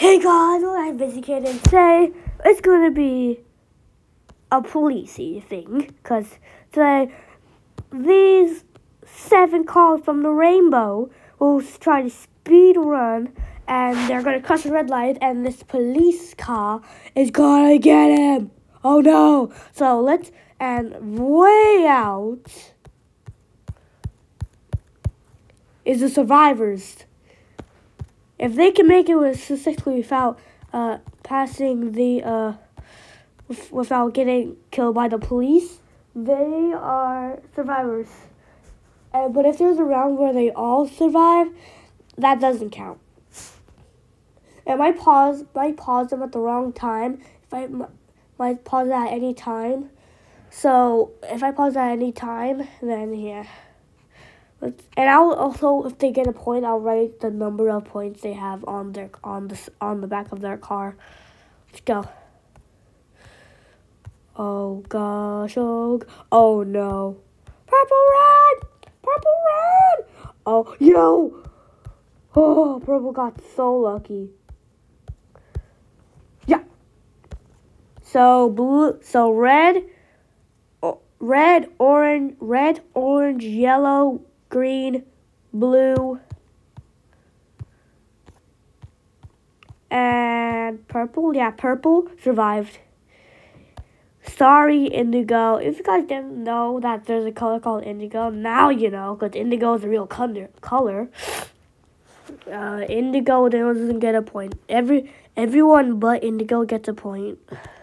Hey guys, I'm Busy Kid, and today it's gonna be a policey thing, because today these 7 cars from the rainbow will try to speed run, and they're gonna cross the red light, and this police car is gonna get him. Oh no! So and way out is the survivors. If they can make it successfully without passing the without getting killed by the police, they are survivors. But if there's a round where they all survive, that doesn't count. And might pause them at the wrong time. If I might pause at any time. So if I pause at any time, then yeah. And I'll also, if they get a point, I'll write the number of points they have on the back of their car. Let's go. Oh gosh, oh no. Purple run! Oh, yo! Oh, purple got so lucky. Yeah. So red, orange, yellow, green, blue, and purple. Yeah, purple survived. Sorry, indigo. If you guys didn't know that there's a color called indigo, now you know, because indigo is a real color. Indigo doesn't get a point. Everyone but indigo gets a point.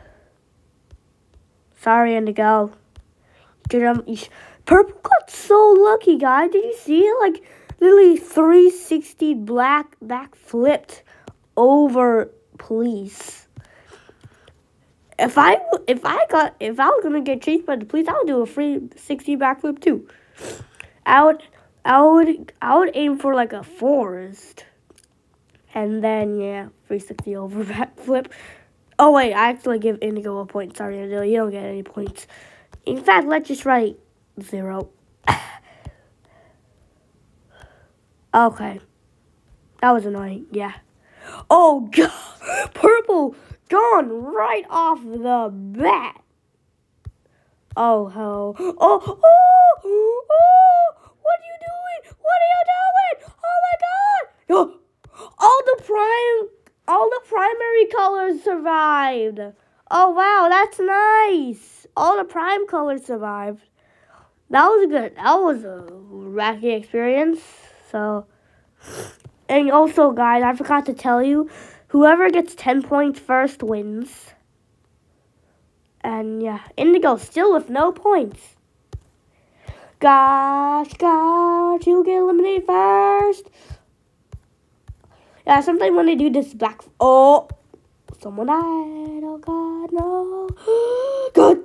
Sorry, indigo. Purple got so lucky, guys. Did you see it? Like, literally 360 back flipped over police. If I was gonna get chased by the police, I would do a 360 backflip too. I would aim for like a forest, and then yeah, 360 over backflip. Oh wait, I actually give indigo a point. Sorry, indigo, you don't get any points. In fact, let's just write 0. Okay. That was annoying, yeah. Oh, God. Purple gone right off the bat. Oh, hell. Oh, what are you doing? What are you doing? Oh, my God. All the primary colors survived. Oh, wow, that's nice. All the prime colors survived. That was a wacky experience. So, and also, guys, I forgot to tell you, whoever gets 10 points first wins. And yeah, indigo still with no points. Gosh, you get eliminated first. Yeah, sometimes when they do this someone died. Oh God, no. Good.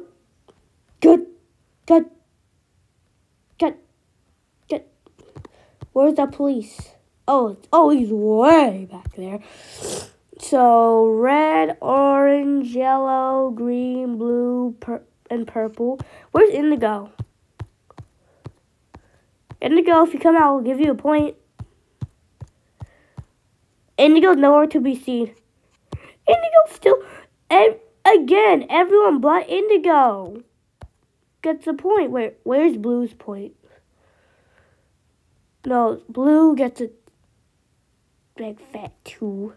Where's the police? Oh, he's way back there. So, red, orange, yellow, green, blue, and purple. Where's indigo? Indigo, if you come out, I'll give you a point. Indigo's nowhere to be seen. Indigo still, again, everyone but indigo gets a point. Where's blue's point? No, blue gets a big fat 2.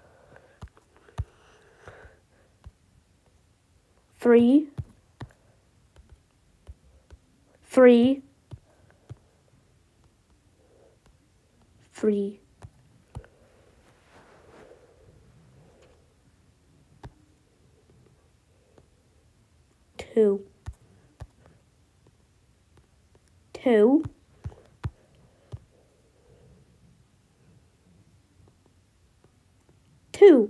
3. 3. 3. 2. 2. 2.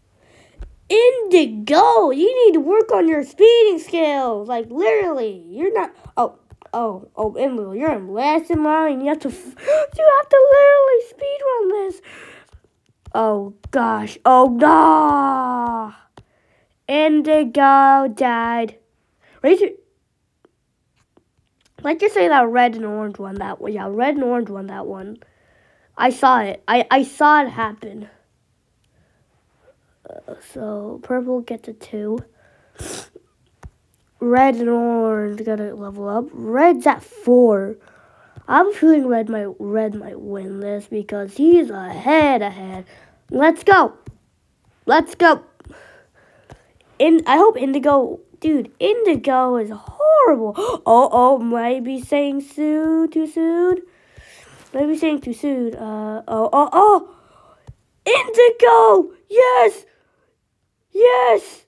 Indigo, you need to work on your speeding skills. Like, literally, you're not. Indigo, you're in last in line. You have to literally speed run this. Oh gosh. Oh no. Indigo died. Let's just say that red and orange won that one. Yeah, red and orange won that one. I saw it. I saw it happen. So purple gets a 2. Red and orange gotta level up. Red's at 4. I'm feeling red might win this because he's ahead. Let's go. I hope Indigo, dude. Indigo is horrible. Oh, might be saying too soon. Indigo, yes.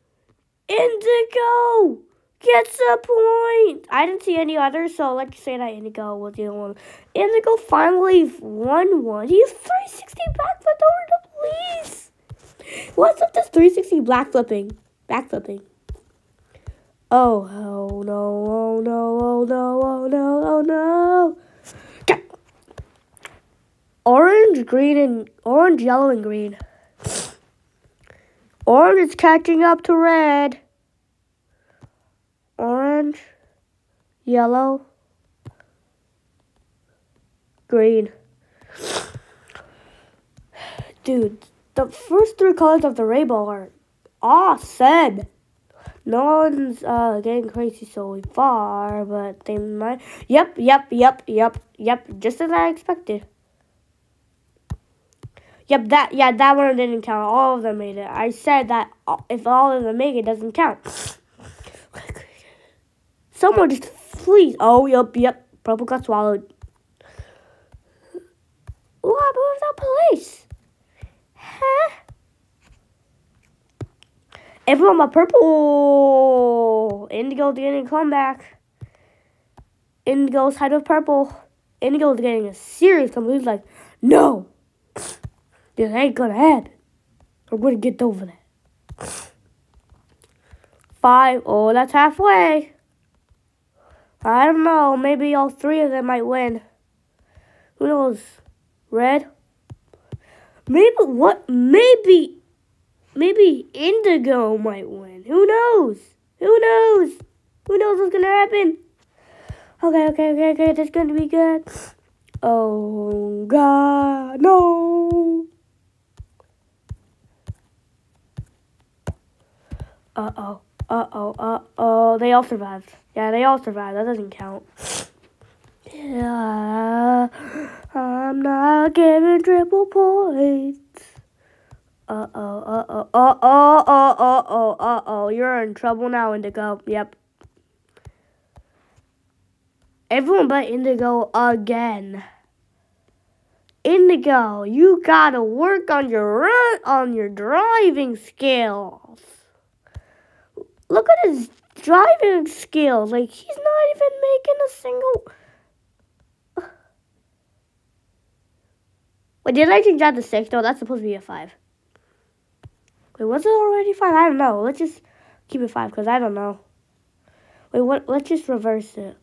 Indigo gets a point. I didn't see any others, so let's say that Indigo was the only one. Indigo finally won one. He's 360 backflip over the police. What's up this 360 backflipping? Oh no. Okay. Orange, yellow, and green. Orange is catching up to red. Orange, yellow, green. Dude, the first 3 colors of the rainbow are awesome. No one's getting crazy so far, but they might. Yep. Just as I expected. Yep, that one didn't count. All of them made it. I said that if all of them make it, doesn't count. Someone just please. Oh, yep. Purple got swallowed. What was that police? Huh? Everyone but purple. Indigo's getting a comeback. Indigo's side of purple. Indigo's getting a serious comeback. He's like, no. This ain't gonna happen. I'm gonna get over that. 5. Oh, that's halfway. I don't know. Maybe all 3 of them might win. Who knows? Red? Maybe Indigo might win. Who knows? Who knows what's gonna happen? Okay. That's gonna be good. Oh, God. No. Uh-oh. They all survived. Yeah, they all survived. That doesn't count. Yeah, I'm not giving triple points. Uh-oh. You're in trouble now, Indigo. Yep. Everyone but Indigo again. Indigo, you gotta work on your driving skills. Look at his driving skills. Like, he's not even making a single... Wait, did I change that to 6? No, that's supposed to be a 5. Wait, was it already 5? I don't know. Let's just keep it 5, because I don't know. Wait, what? Let's just reverse it.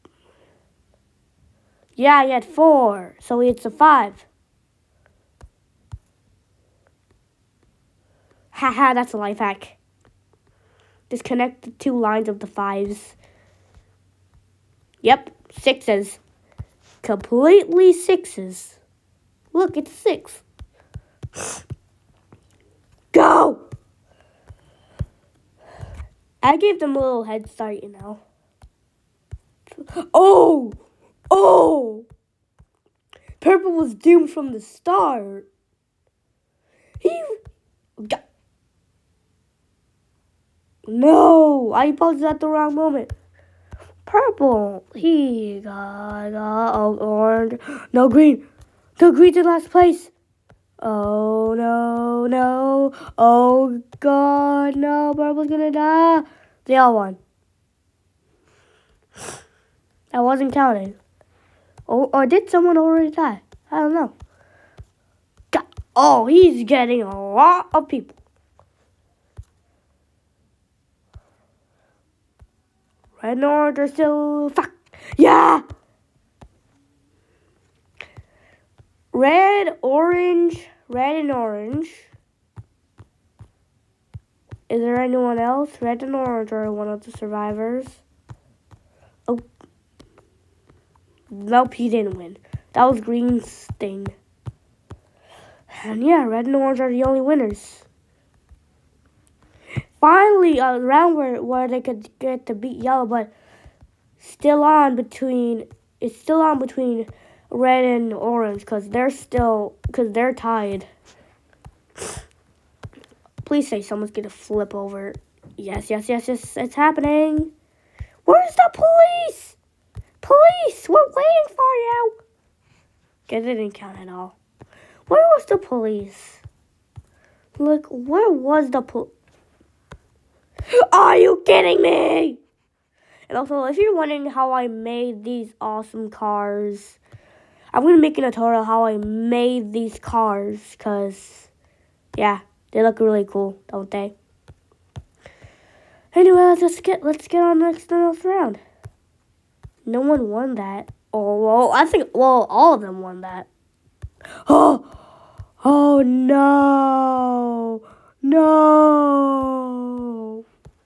Yeah, he had 4. So it's a 5. Haha, that's a life hack. Disconnect the 2 lines of the 5s. Yep, 6s. Completely 6s. Look, it's 6. Go! I gave them a little head start, you know. Oh! Purple was doomed from the start. No! I paused at the wrong moment. Purple. He got orange. No, green. No, green's in last place. Oh, no. Oh, God, no. Purple's gonna die. They all won. I wasn't counting. Oh, or did someone already die? I don't know. Oh, he's getting a lot of people. Red and orange are still... Fuck. Yeah! Red and orange. Is there anyone else? Red and orange are one of the survivors. Oh. Nope, he didn't win. That was green's thing. And yeah, red and orange are the only winners. finally a round where they could get to beat yellow, but still on between. It's still on between red and orange because they're tied. Please say someone's gonna flip over. Yes, it's happening. Where's the police? Police, we're waiting for you. It didn't count at all. Where was the police? Look, where was the police? Are you kidding me? And also, if you're wondering how I made these awesome cars, I'm going to make a tutorial how I made these cars, because, yeah, they look really cool, don't they? Anyway, let's get on the next round. No one won that. Oh, well, all of them won that. Oh, no. No.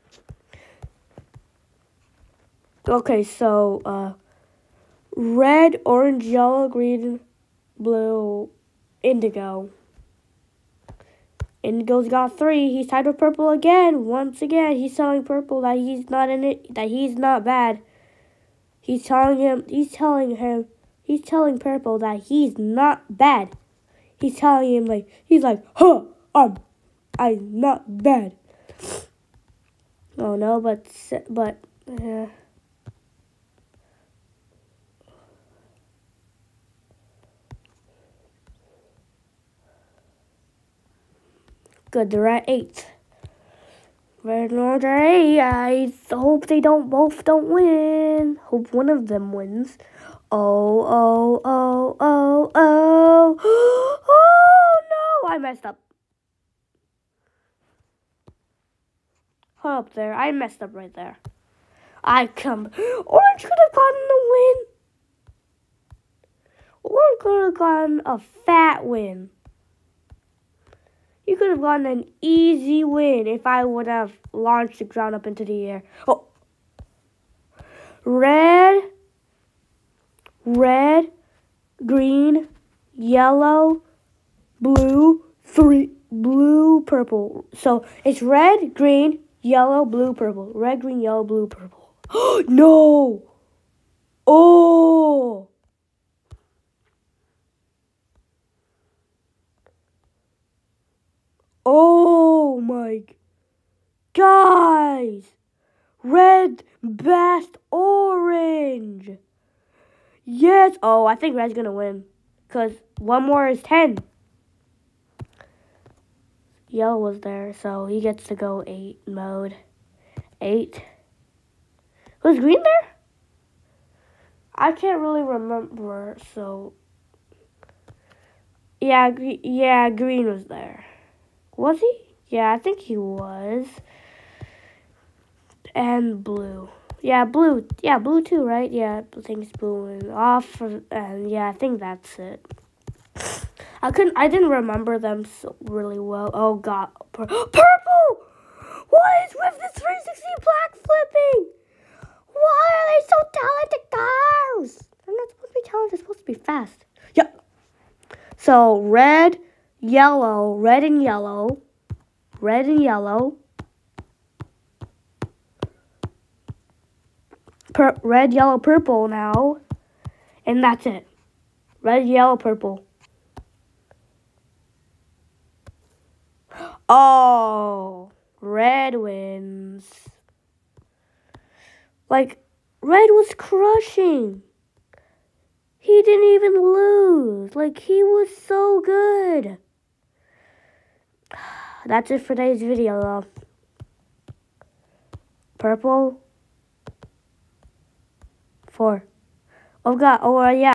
Okay, so, red, orange, yellow, green, blue, indigo. Indigo's got 3. He's tied with purple again. Once again, he's telling purple that he's not in it, that he's not bad. He's telling purple that he's not bad. He's telling him he's like, I'm not bad. Oh no, but. Good, they're at 8. Red and orange are 8. I hope they both don't win. Hope one of them wins. Oh no! I messed up. Hold up there. I messed up right there. Orange could have gotten the win. Orange could have gotten a fat win. You could have gotten an easy win if I would have launched the ground up into the air. Oh. Red, green, yellow, blue, purple. So it's red, green, yellow, blue, purple. Red, green, yellow, blue, purple. No! Oh! Oh my guys! Red best orange. Yes. Oh, I think red's gonna win. Because 1 more is 10. Yellow was there, so he gets to go 8 mode. 8. Was green there? I can't really remember, so. Yeah, green was there. Was he? Yeah, I think he was. And blue. Yeah, blue. Yeah, blue too, right? Yeah, I think it's blue and off. And yeah, I think that's it. I didn't remember them so really well. Oh God, purple. What is with this 360 black flipping? Why are they so talented cars? They're not supposed to be talented. They're supposed to be fast. Yeah. So red, yellow, red and yellow. Red, yellow, purple now. And that's it. Red, yellow, purple. Oh, red wins. Red was crushing. He didn't even lose. He was so good. That's it for today's video, though. Purple. 4. Oh, God. Oh, yeah.